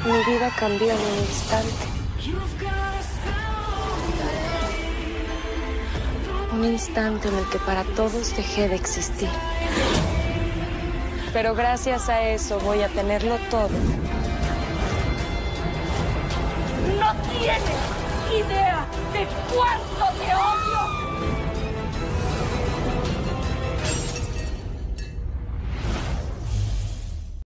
Mi vida cambió en un instante. Un instante en el que para todos dejé de existir. Pero gracias a eso voy a tenerlo todo. No tienes idea de cuánto